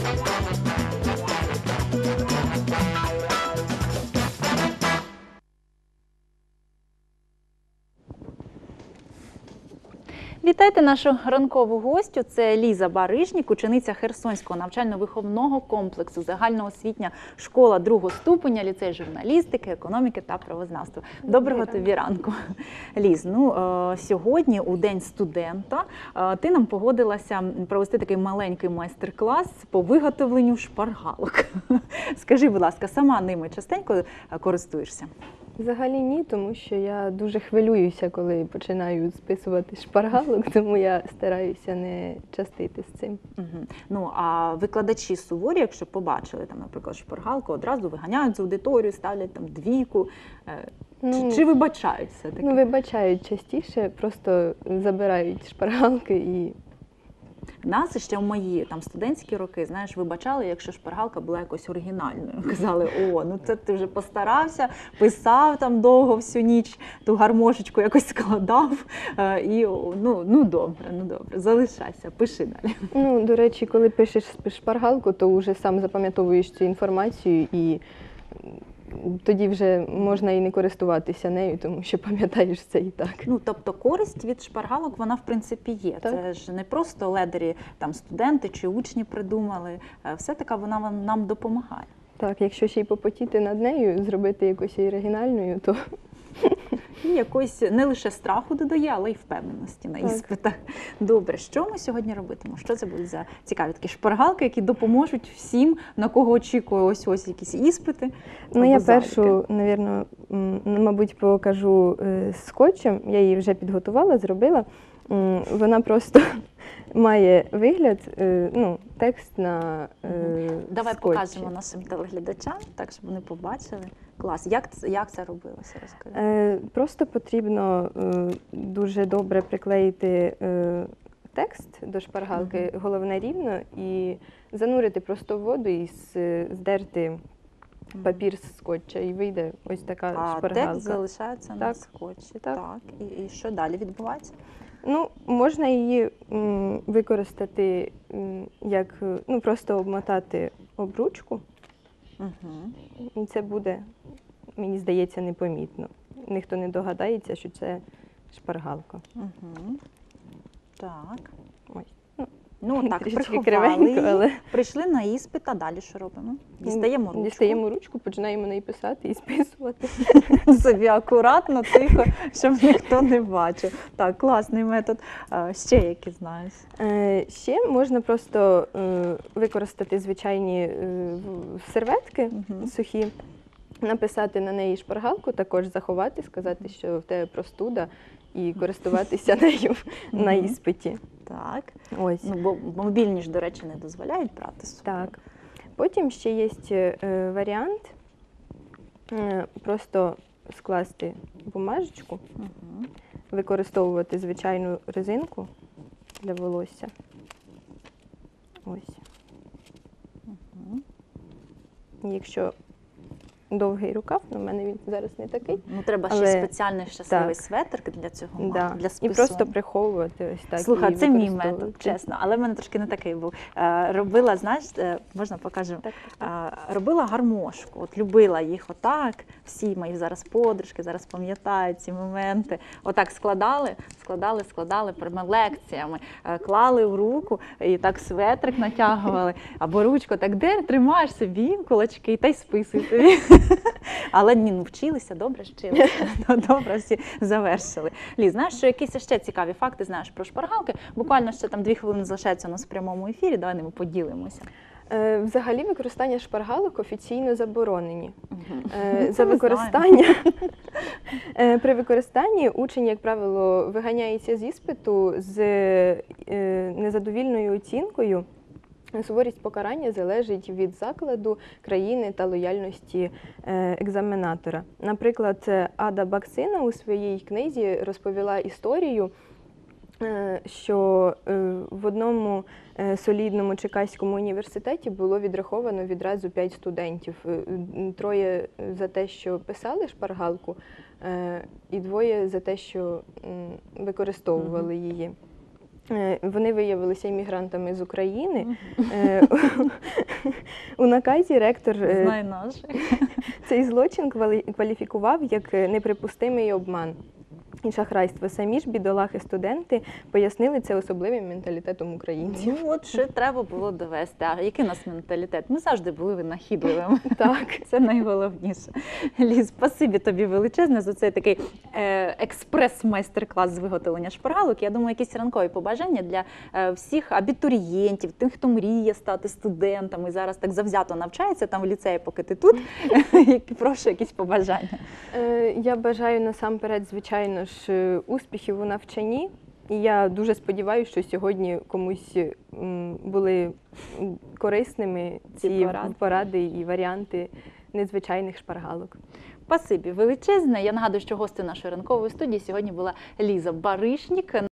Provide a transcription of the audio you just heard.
Вітайте нашу ранкову гостю. Це Ліза Баришнік, учениця Херсонського навчально-виховного комплексу, загальноосвітня школа другого ступеня, ліцей журналістики, економіки та правознавства. Доброго тобі ранку. Ліз, сьогодні, у День студента, ти нам погодилася провести такий маленький майстер-клас по виготовленню шпаргалок. Скажи, будь ласка, сама ними частенько користуєшся? Взагалі ні, тому що я дуже хвилююся, коли починаю списувати шпаргалок, тому я стараюся не частити з цим. Ну, а викладачі суворі, якщо побачили, там, наприклад, шпаргалку, одразу виганяють з аудиторію, ставлять там двійку. Чи вибачають все-таки? Ну, вибачають частіше, просто забирають шпаргалки і... Нас ще в мої студентські роки, знаєш, вибачали, якщо шпаргалка була якось оригінальною. Казали, ну це ти вже постарався, писав там довго всю ніч, ту гармошечку якось складав, і добре, залишайся, пиши далі. Ну, до речі, коли пишеш шпаргалку, то вже сам запам'ятовуєш цю інформацію і тоді вже можна і не користуватися нею, тому що пам'ятаєш це і так. Ну, тобто користь від шпаргалок, вона в принципі є. Так. Це ж не просто ледарі студенти чи учні придумали, все-таки вона нам допомагає. Так, якщо ще й попотіти над нею, зробити якось оригінальною, то... І якось не лише страху додає, але й впевненості на іспитах. Добре, що ми сьогодні робитимо? Що це будуть за цікаві такі шпаргалки, які допоможуть всім, на кого очікує ось якісь іспити? Ну, я першу, мабуть, покажу скотчем. Я її вже підготувала, зробила. Вона просто має вигляд, текст на Давай скотчі. Покажемо нашим телеглядачам, так, щоб вони побачили. Клас. Як це робилося? Розкажи. Просто потрібно дуже добре приклеїти текст до шпаргалки, головне рівно, і занурити просто в воду і здерти папір з скотча, і вийде ось така шпаргалка. А текст залишається на скотчі. Так. І що далі відбувається? Ну, можна її використати як, просто обмотати об ручку. І це буде, мені здається, непомітно. Ніхто не догадається, що це шпаргалка. Так. Ось. Так, приховали, прийшли на іспит, а далі що робимо? Дістаємо ручку, починаємо неї писати і списувати. Собі акуратно, тихо, щоб ніхто не бачив. Так, класний метод. Ще які знаєш? Ще можна просто використати звичайні серветки сухі, написати на неї шпаргалку, також заховати, сказати, що в тебе простуда, і користуватися нею на іспиті. Так. Ось. Бо мобільні ж, до речі, не дозволяють брати з собою. Так. Потім ще є варіант просто скласти бумажечку, використовувати звичайну резинку для волосся. Ось. Якщо довгий рукав, у мене він зараз не такий. Треба ще спеціальний щасливий светр для цього, для спису. І просто приховувати ось так. Слухай, це мій метод, чесно, але в мене трошки не такий був. Робила, знаєш, можна покажу? Робила гармошку, от любила їх отак, всі мої зараз подружки, зараз пам'ятають ці моменти. Отак складали прямо лекціями, клали в руку і так светрик натягували, або ручку так тримаєш собі кулачки та й списуй собі. Але вчилися, добре добре всі завершили. Ліз, знаєш, що якісь ще цікаві факти знаєш про шпаргалки? Буквально ще 2 хвилини залишається у нас в прямому ефірі, давай ними поділимося. Взагалі використання шпаргалок офіційно заборонені. При використанні учень, як правило, виганяється з іспиту з незадовільною оцінкою. Суворість покарання залежить від закладу, країни та лояльності екзаменатора. Наприклад, Ада Баксина у своїй книзі розповіла історію, що в одному солідному Чикаському університеті було відраховано відразу 5 студентів. 3 за те, що писали шпаргалку, і 2 за те, що використовували її. Вони виявилися іммігрантами з України. У наказі ректор Знай наш. цей злочин кваліфікував як неприпустимий обман і шахрайство. Самі ж бідолахи-студенти пояснили це особливим менталітетом українців. Ну от ще треба було довести. А який у нас менталітет? Ми завжди були винахідливими. Так. Це найголовніше. Ліз, спасибі тобі величезне за цей такий експрес-майстер-клас з виготовлення шпаргалок. Я думаю, якісь ранкові побажання для всіх абітурієнтів, тих, хто мріє стати студентами і зараз так завзято навчається там в ліцеї, поки ти тут. Прошу якісь побажання. Я бажаю насамперед, звичайно ж, успіхів у навчанні. І я дуже сподіваюся, що сьогодні комусь були корисними ці поради і варіанти незвичайних шпаргалок. Спасибі величезне. Я нагадую, що гостею нашої ранкової студії сьогодні була Ліза Баришнік.